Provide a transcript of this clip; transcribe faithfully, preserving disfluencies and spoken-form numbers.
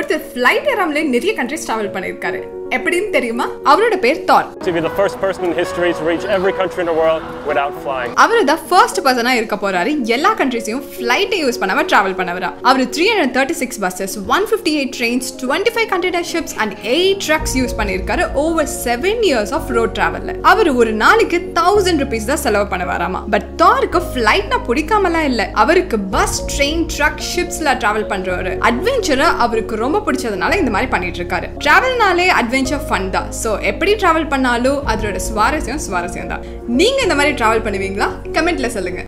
ஒருத்தர் ஃளைட் ஏறாமலே நிறைய countries travel பண்ணிருக்காரு. எப்படின்னு தெரியுமா? அவரோட பேர் Thor. To be the first person in history to reach every country in the world without flying. அவர் தான் ஃபர்ஸ்ட் பர்சனா இருக்க போறாரு எல்லா கண்ட்ரீஸையும் ஃளைட் யூஸ் பண்ணாம டிராவல் பண்ணவரா. அவர் three hundred thirty-six buses, one hundred fifty-eight trains, twenty-five container ships and eight trucks use பண்ணிருக்காரு over seven years of road travelல. அவர் ஒரு நாளைக்கு one thousand rupees தான் செலவு பண்ணுவாராமா. பட் Thorக்கு ஃளைட்னா பிடிக்காமலாம் இல்ல. அவருக்கு பஸ், ட்ரெயின், ட்ரக், ஷிப்ஸ்ல டிராவல் பண்றவரு. அட்வென்ச்சர் அவருக்கு ரொம்ப பிடிச்சதனால இந்த மாதிரி பண்ணிட்டு இருக்காரு. டிராவல்னாலே அட்வென்ச்சர் ஃபன் தான். சோ எப்படி டிராவல் பண்ணாலும் அதோட சுவாரஸ்யம் சுவாரஸ்யம் தான். நீங்க இந்த மாதிரி டிராவல் பண்ணுவீங்களா? கமெண்ட்ல சொல்லுங்க.